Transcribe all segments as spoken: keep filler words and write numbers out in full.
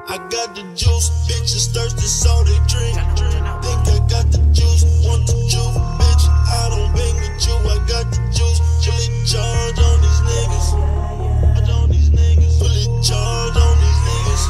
I got the juice, bitches thirsty, so they drink. Think I got the juice, want the juice, bitch. I don't bang with you, I got the juice. Fully charge on these niggas. On these niggas. Fully charge on these niggas.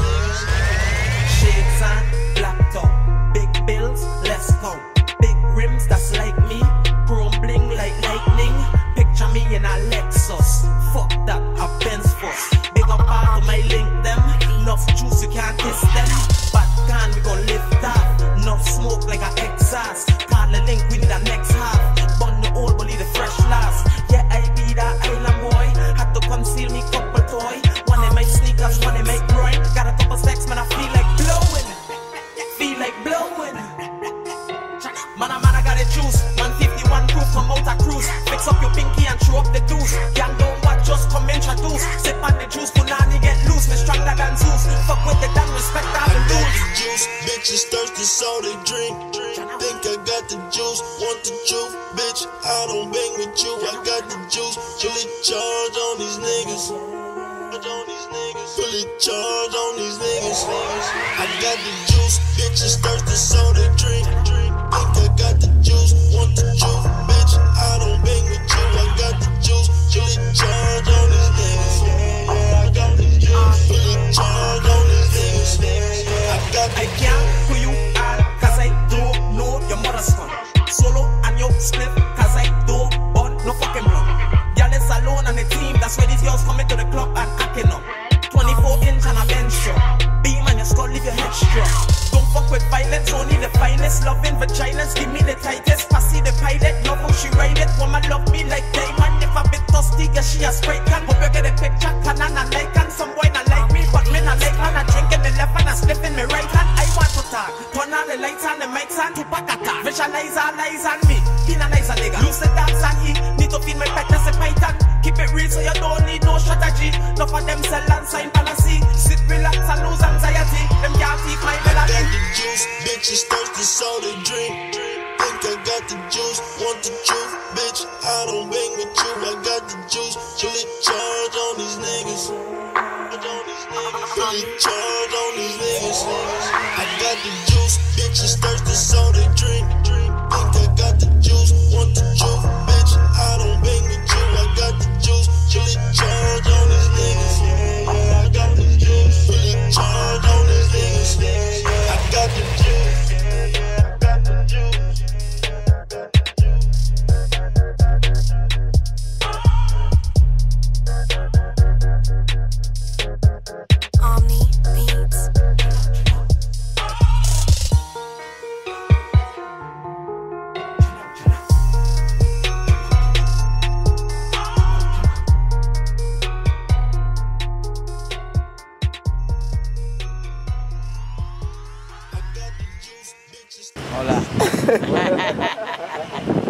Shades on, blacked out. Big bills, let's go. Big rims, that's like me. Chrome bling like lightning. Picture me in a Lexus. Fuck that, a Benz fuss. Big up all to my link them. Enough juice, you can't kiss them. But can we gon' lift off? Enough smoke like an exhaust. Call the link, we need a next half. Bun the old, believe the fresh last. Yeah, I be that island boy. Had to conceal me couple toy. One in my sneakers, one in my groin. Got a couple stacks, man, I feel like blowing. Feel like blowing. Man, I man, I got a juice. one fifty-one proof, come out a cruise. Fix up your pinky and throw up the deuce. Gang don't watch, just come introduce. Sip on the juice, punani get loose. Me stronger than Zeus. Fuck with the damn respect all the rules. I got the juice, bitches thirsty, so they drink. Think I got the juice, want the juice, bitch. I don't bang with you, I got the juice. Fully charge on these niggas. Fully charge on these niggas. I got the juice, bitches thirsty, so they drink. Think I got the juice, want the juice, bitch. I don't bang with you, I got the juice. Fully charge on these niggas. I got the juice, fully charge on these niggas. I got the I can't who you are, cause I don't know your mother's son. Solo and your split, cause I don't want no fucking blood. Y'all is alone on the team, that's why these girls coming to the club and acting up. twenty-four inch and a bench show. Beam on your skull, leave your head struck. Don't fuck with violence, only the finest. Loving vaginas, give me the tightest. Passy the pilot, love how she ride it. Woman love me like diamond. If a bit thirsty, yeah, she a spray can. Hope you get a picture, can and I like and some boy not like me, but me not like man. I drink in the left and I slip in my right hand. I want to talk. Turn on the lights and the mics and to pack attack. Visualize all eyes on me. Penalize a nigga. Lose the dance and he need to feed my pet as a python. Keep it real so you don't need no strategy. Enough of them sell and sign policy. Sit, relax and lose anxiety. Them can't keep my melody. I got the juice, bitches thirsty, so they drink. Think I got the juice, want the juice, bitch. I don't bang with you, I got the juice. Fully charge on these niggas. Fully charge on these niggas. I got the juice, bitches thirsty, so they drink. Think I got the juice, want the juice, bitch. I don't bang with you, I got the juice. Fully charge on these niggas. I got the juice, fully charge on these niggas. I got the juice. I got the juice. Omni Beats. I got the juice, bitches. Hola.